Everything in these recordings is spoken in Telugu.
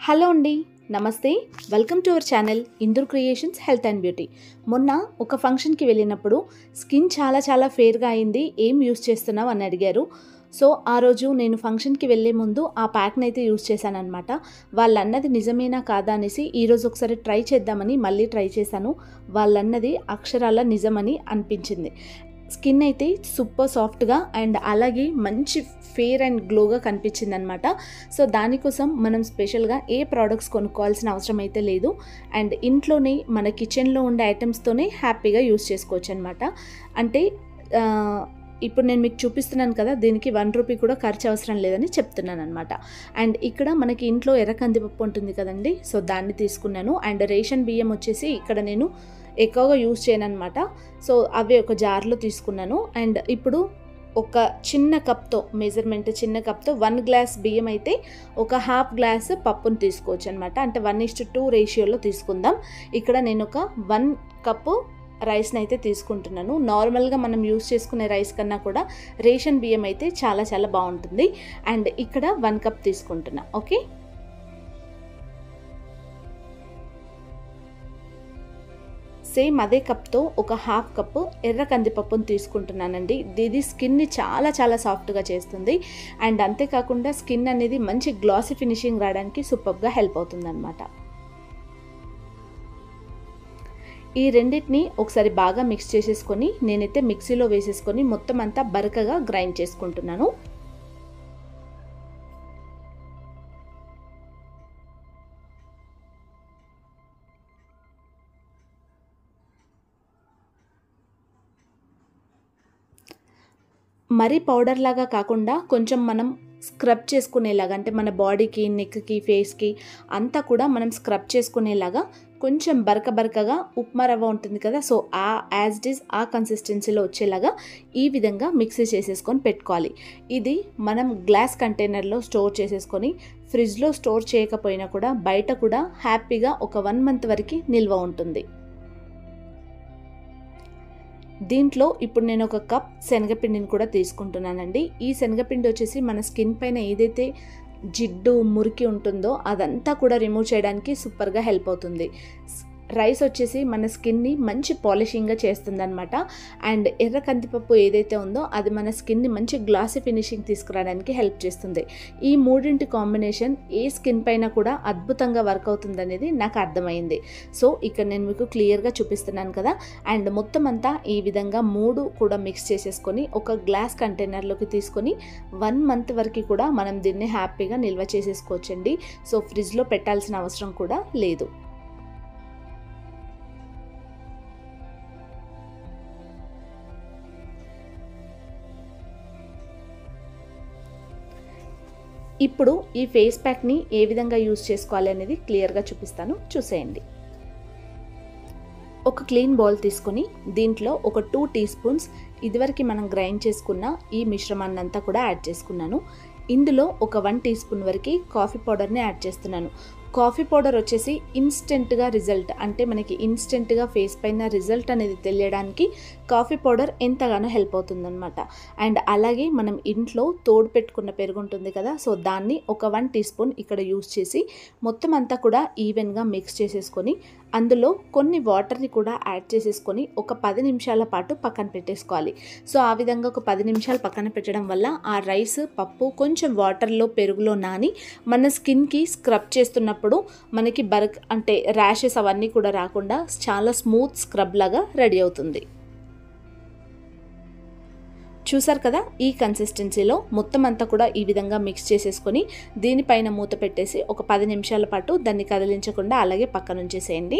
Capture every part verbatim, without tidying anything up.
హలో అండి, నమస్తే. Welcome to our channel Indur creations health and beauty. మొన్న ఒక ఫంక్షన్కి వెళ్ళినప్పుడు స్కిన్ చాలా చాలా ఫేర్గా అయింది, ఏం యూస్ చేస్తున్నావు అని అడిగారు. సో ఆ రోజు నేను ఫంక్షన్కి వెళ్ళే ముందు ఆ ప్యాక్ని అయితే యూస్ చేశాను అనమాట. వాళ్ళన్నది నిజమేనా కాదా అనేసి ఈరోజు ఒకసారి ట్రై చేద్దామని మళ్ళీ ట్రై చేశాను. వాళ్ళన్నది అక్షరాల నిజమని అనిపించింది. స్కిన్ అయితే సూపర్ సాఫ్ట్గా అండ్ అలాగే మంచి ఫేర్ అండ్ గ్లోగా కనిపించింది అనమాట. సో దానికోసం మనం స్పెషల్గా ఏ ప్రోడక్ట్స్ కొనుక్కోవాల్సిన అవసరం అయితే లేదు. అండ్ ఇంట్లోనే మన కిచెన్లో ఉండే ఐటమ్స్తోనే హ్యాపీగా యూస్ చేసుకోవచ్చు అనమాట. అంటే ఇప్పుడు నేను మీకు చూపిస్తున్నాను కదా, దీనికి వన్ రూపీ కూడా ఖర్చు అవసరం లేదని చెప్తున్నాను అనమాట. అండ్ ఇక్కడ మనకి ఇంట్లో ఎర్ర కందిపప్పు ఉంటుంది కదండి, సో దాన్ని తీసుకున్నాను. అండ్ రేషన్ బియ్యం వచ్చేసి ఇక్కడ నేను ఎక్కువగా యూజ్ చేయను అనమాట. సో అవి ఒక జార్లో తీసుకున్నాను. అండ్ ఇప్పుడు ఒక చిన్న కప్తో మెజర్మెంట్ చిన్న కప్తో వన్ గ్లాస్ బియ్యం అయితే ఒక హాఫ్ గ్లాస్ పప్పును తీసుకోవచ్చు అనమాట. అంటే వన్ ఇస్టు టూ రేషియోలో తీసుకుందాం. ఇక్కడ నేను ఒక వన్ కప్పు రైస్ని అయితే తీసుకుంటున్నాను. నార్మల్గా మనం యూస్ చేసుకునే రైస్ కన్నా కూడా రేషన్ బియ్యం అయితే చాలా చాలా బాగుంటుంది. అండ్ ఇక్కడ వన్ కప్ తీసుకుంటున్నా. ఓకే, సేమ్ అదే కప్తో ఒక హాఫ్ కప్పు ఎర్ర కందిపప్పును తీసుకుంటున్నానండి. ఇది స్కిన్ని చాలా చాలా సాఫ్ట్గా చేస్తుంది. అండ్ అంతేకాకుండా స్కిన్ అనేది మంచి గ్లాసీ ఫినిషింగ్ రావడానికి సూపర్గా హెల్ప్ అవుతుంది అనమాట. ఈ రెండింటిని ఒకసారి బాగా మిక్స్ చేసేసుకొని నేనైతే మిక్సీలో వేసేసుకొని మొత్తం అంతా బరకగా గ్రైండ్ చేసుకుంటున్నాను. మరీ పౌడర్ లాగా కాకుండా కొంచెం మనం స్క్రబ్ చేసుకునేలాగా, అంటే మన బాడీకి, నెక్కి, ఫేస్కి అంతా కూడా మనం స్క్రబ్ చేసుకునేలాగా కొంచెం బరక బరకగా ఉప్మా రవ్వ ఉంటుంది కదా, సో ఆ యాజ్ ఇట్ ఈజ్ ఆ కన్సిస్టెన్సీలో వచ్చేలాగా ఈ విధంగా మిక్సీ చేసేసుకొని పెట్టుకోవాలి. ఇది మనం గ్లాస్ కంటైనర్లో స్టోర్ చేసేసుకొని ఫ్రిడ్జ్లో స్టోర్ చేయకపోయినా కూడా బయట కూడా హ్యాపీగా ఒక వన్ మంత్ వరకు నిల్వ ఉంటుంది. దీంట్లో ఇప్పుడు నేను ఒక కప్ శనగపిండిని కూడా తీసుకుంటున్నానండి. ఈ శనగపిండి వచ్చేసి మన స్కిన్ పైన ఏదైతే జిడ్డు మురికి ఉంటుందో అదంతా కూడా రిమూవ్ చేయడానికి సూపర్గా హెల్ప్ అవుతుంది. రైస్ వచ్చేసి మన స్కిన్ని మంచి పాలిషింగ్గా చేస్తుంది అనమాట. అండ్ ఎర్ర కందిపప్పు ఏదైతే ఉందో అది మన స్కిన్ని మంచి గ్లాసీ ఫినిషింగ్ తీసుకురావడానికి హెల్ప్ చేస్తుంది. ఈ మూడింటి కాంబినేషన్ ఏ స్కిన్ పైన కూడా అద్భుతంగా వర్క్ అవుతుంది అనేది నాకు అర్థమైంది. సో ఇక్కడ నేను మీకు క్లియర్గా చూపిస్తున్నాను కదా. అండ్ మొత్తం అంతా ఈ విధంగా మూడు కూడా మిక్స్ చేసేసుకొని ఒక గ్లాస్ కంటైనర్లోకి తీసుకొని వన్ మంత్ వరకు కూడా మనం దీన్ని హ్యాపీగా నిల్వ చేసేసుకోవచ్చండి. సో ఫ్రిడ్జ్లో పెట్టాల్సిన అవసరం కూడా లేదు. ఇప్పుడు ఈ ఫేస్ ప్యాక్ని ఏ విధంగా యూజ్ చేసుకోవాలి అనేది క్లియర్గా చూపిస్తాను, చూసేయండి. ఒక క్లీన్ బౌల్ తీసుకొని దీంట్లో ఒక టూ టీ స్పూన్స్ ఇదివరకు మనం గ్రైండ్ చేసుకున్న ఈ మిశ్రమాన్ని అంతా కూడా యాడ్ చేసుకున్నాను. ఇందులో ఒక వన్ టీ స్పూన్ వరకు కాఫీ పౌడర్ని యాడ్ చేస్తున్నాను. కాఫీ పౌడర్ వచ్చేసి ఇన్స్టెంట్గా రిజల్ట్, అంటే మనకి ఇన్స్టెంట్గా ఫేస్ పైన రిజల్ట్ అనేది తెలియడానికి కాఫీ పౌడర్ ఎంతగానో హెల్ప్ అవుతుందన్నమాట. అండ్ అలాగే మనం ఇంట్లో తోడు పెట్టుకున్న పెరుగు ఉంటుంది కదా, సో దాన్ని ఒక వన్ టీ స్పూన్ ఇక్కడ యూస్ చేసి మొత్తం అంతా కూడా ఈవెన్గా మిక్స్ చేసేసుకొని అందులో కొన్ని వాటర్ని కూడా యాడ్ చేసేసుకొని ఒక పది నిమిషాల పాటు పక్కన పెట్టేసుకోవాలి. సో ఆ విధంగా ఒక పది నిమిషాలు పక్కన పెట్టడం వల్ల ఆ రైస్, పప్పు కొంచెం వాటర్లో, పెరుగులో నాని మన స్కిన్కి స్క్రబ్ చేస్తున్నప్పుడు మనకి బర్క్ అంటే ర్యాషెస్ అవన్నీ కూడా రాకుండా చాలా స్మూత్ స్క్రబ్ లాగా రెడీ అవుతుంది. చూసారు కదా, ఈ కన్సిస్టెన్సీలో మొత్తం అంతా కూడా ఈ విధంగా మిక్స్ చేసేసుకొని దీనిపైన మూత పెట్టేసి ఒక పది నిమిషాల పాటు దాన్ని కదిలించకుండా అలాగే పక్కన ఉంచేసేయండి.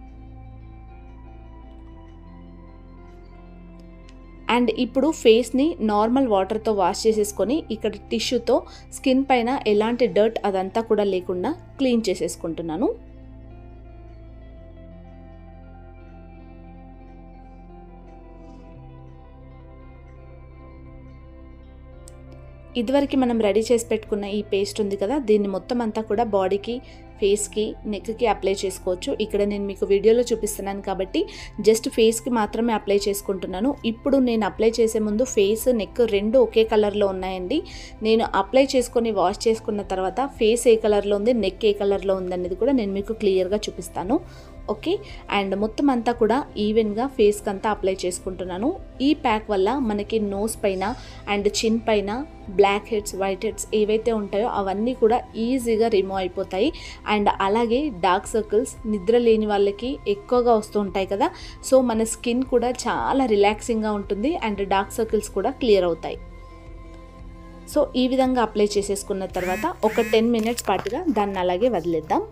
అండ్ ఇప్పుడు ఫేస్ని నార్మల్ వాటర్తో వాష్ చేసేసుకొని ఇక్కడ టిష్యూతో స్కిన్ పైన ఎలాంటి డర్ట్ అదంతా కూడా లేకుండా క్లీన్ చేసేసుకుంటున్నాను. ఇదివరకు మనం రెడీ చేసి పెట్టుకున్న ఈ పేస్ట్ ఉంది కదా, దీన్ని మొత్తం అంతా కూడా బాడీకి, ఫేస్కి నెక్కి అప్లై చేసుకోవచ్చు. ఇక్కడ నేను మీకు వీడియోలో చూపిస్తున్నాను కాబట్టి జస్ట్ ఫేస్కి మాత్రమే అప్లై చేసుకుంటున్నాను. ఇప్పుడు నేను అప్లై చేసే ముందు ఫేస్ నెక్ రెండు ఒకే కలర్లో ఉన్నాయండి. నేను అప్లై చేసుకొని వాష్ చేసుకున్న తర్వాత ఫేస్ ఏ కలర్లో ఉంది, నెక్ ఏ కలర్లో ఉంది అనేది కూడా నేను మీకు క్లియర్గా చూపిస్తాను. ఓకే, అండ్ మొత్తం అంతా కూడా ఈవెన్గా ఫేస్కి అంతా అప్లై చేసుకుంటున్నాను. ఈ ప్యాక్ వల్ల మనకి నోస్ పైన అండ్ చిన్ పైన బ్లాక్ హెడ్స్, వైట్ హెడ్స్ ఏవైతే ఉంటాయో అవన్నీ కూడా ఈజీగా రిమూవ్ అయిపోతాయి. అండ్ అలాగే డార్క్ సర్కిల్స్ నిద్ర లేని వాళ్ళకి ఎక్కువగా వస్తూ ఉంటాయి కదా, సో మన స్కిన్ కూడా చాలా రిలాక్సింగ్గా ఉంటుంది అండ్ డార్క్ సర్కిల్స్ కూడా క్లియర్ అవుతాయి. సో ఈ విధంగా అప్లై చేసేసుకున్న తర్వాత ఒక టెన్ మినిట్స్ పాటుగా దాన్ని అలాగే వదిలేద్దాం.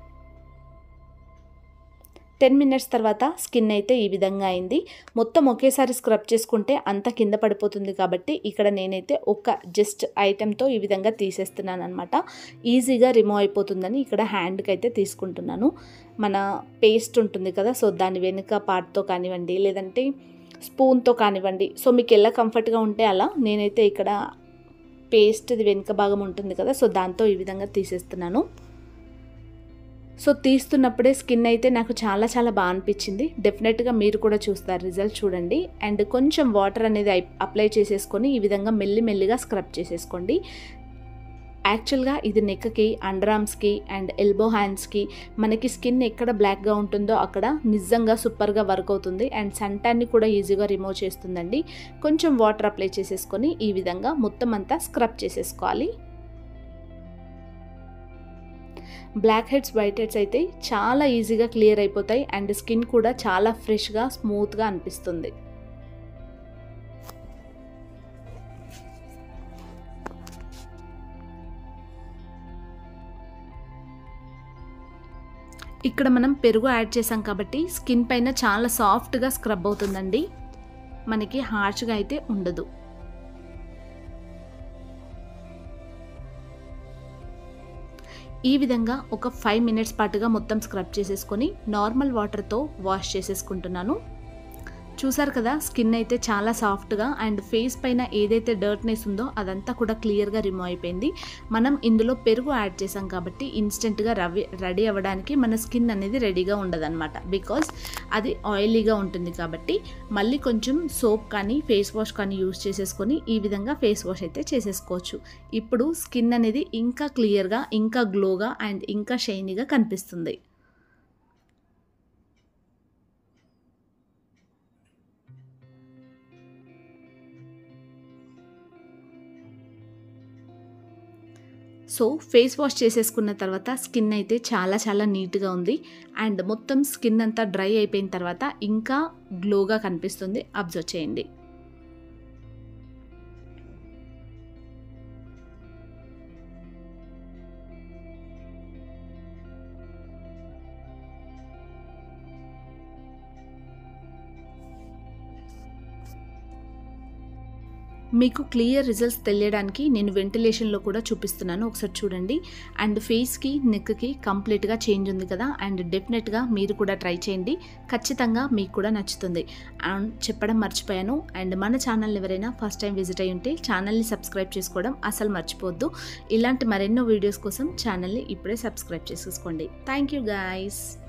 టెన్ మినిట్స్ తర్వాత స్కిన్ అయితే ఈ విధంగా అయింది. మొత్తం ఒకేసారి స్క్రబ్ చేసుకుంటే అంత కింద పడిపోతుంది కాబట్టి ఇక్కడ నేనైతే ఒక జస్ట్ ఐటెంతో ఈ విధంగా తీసేస్తున్నాను అనమాట. ఈజీగా రిమూవ్ అయిపోతుందని ఇక్కడ హ్యాండ్కి అయితే తీసుకుంటున్నాను. మన పేస్ట్ ఉంటుంది కదా, సో దాని వెనుక పార్ట్తో కానివ్వండి లేదంటే స్పూన్తో కానివ్వండి, సో మీకు ఎలా కంఫర్ట్గా ఉంటే అలా. నేనైతే ఇక్కడ పేస్ట్ది వెనుక భాగం ఉంటుంది కదా, సో దాంతో ఈ విధంగా తీసేస్తున్నాను. సో తీస్తున్నప్పుడే స్కిన్ అయితే నాకు చాలా చాలా బాగా అనిపించింది. డెఫినెట్గా మీరు కూడా చూస్తారు, రిజల్ట్ చూడండి. అండ్ కొంచెం వాటర్ అనేది అప్లై చేసేసుకొని ఈ విధంగా మెల్లి మెల్లిగా స్క్రబ్ చేసేసుకోండి. యాక్చువల్గా ఇది నెక్కి, అండర్ ఆర్మ్స్కి అండ్ ఎల్బో హ్యాండ్స్కి మనకి స్కిన్ ఎక్కడ బ్లాక్గా ఉంటుందో అక్కడ నిజంగా సూపర్గా వర్క్ అవుతుంది. అండ్ సన్ ట్యాన్ని కూడా ఈజీగా రిమూవ్ చేస్తుందండి. కొంచెం వాటర్ అప్లై చేసేసుకొని ఈ విధంగా మొత్తం అంతా స్క్రబ్ చేసేసుకోవాలి. బ్లాక్ హెడ్స్, వైట్ హెడ్స్ అయితే చాలా ఈజీగా క్లియర్ అయిపోతాయి అండ్ స్కిన్ కూడా చాలా ఫ్రెష్గా, స్మూత్గా అనిపిస్తుంది. ఇక్కడ మనం పెరుగు యాడ్ చేసాం కాబట్టి స్కిన్ పైన చాలా సాఫ్ట్గా స్క్రబ్ అవుతుందండి, మనకి హార్ష్గా అయితే ఉండదు. ఈ విధంగా ఒక ఫైవ్ మినిట్స్ పాటుగా మొత్తం స్క్రబ్ చేసేసుకొని నార్మల్ వాటర్తో వాష్ చేసేసుకుంటున్నాను. చూసారు కదా, స్కిన్ అయితే చాలా సాఫ్ట్గా అండ్ ఫేస్ పైన ఏదైతే డర్ట్నెస్ ఉందో అదంతా కూడా క్లియర్గా రిమూవ్ అయిపోయింది. మనం ఇందులో పెరుగు యాడ్ చేసాం కాబట్టి ఇన్స్టెంట్గా రవి రెడీ అవ్వడానికి మన స్కిన్ అనేది రెడీగా ఉండదన్నమాట. బికాజ్ అది ఆయిలీగా ఉంటుంది కాబట్టి మళ్ళీ కొంచెం సోప్ కానీ ఫేస్ వాష్ కానీ యూజ్ చేసేసుకొని ఈ విధంగా ఫేస్ వాష్ అయితే చేసేసుకోవచ్చు. ఇప్పుడు స్కిన్ అనేది ఇంకా క్లియర్గా, ఇంకా గ్లోగా అండ్ ఇంకా షైనీగా కనిపిస్తుంది. సో ఫేస్ వాష్ చేసేసుకున్న తర్వాత స్కిన్ అయితే చాలా చాలా నీట్గా ఉంది అండ్ మొత్తం స్కిన్ అంతా డ్రై అయిపోయిన తర్వాత ఇంకా గ్లోగా కనిపిస్తుంది. అబ్జర్వ్ చేయండి. మీకు క్లియర్ రిజల్ట్స్ తెలియడానికి నేను వెంటిలేషన్లో కూడా చూపిస్తున్నాను, ఒకసారి చూడండి. అండ్ ఫేస్కి, నెక్కి కంప్లీట్గా చేంజ్ ఉంది కదా. అండ్ డెఫినెట్గా మీరు కూడా ట్రై చేయండి, ఖచ్చితంగా మీకు కూడా నచ్చుతుంది. అండ్ చెప్పడం మర్చిపోయాను, అండ్ మన ఛానల్ ఎవరైనా ఫస్ట్ టైం విజిట్ అయ్యి ఉంటే ఛానల్ని సబ్స్క్రైబ్ చేసుకోవడం అసలు మర్చిపోవద్దు. ఇలాంటి మరెన్నో వీడియోస్ కోసం ఛానల్ని ఇప్పుడే సబ్స్క్రైబ్ చేసేసుకోండి. Thank you guys.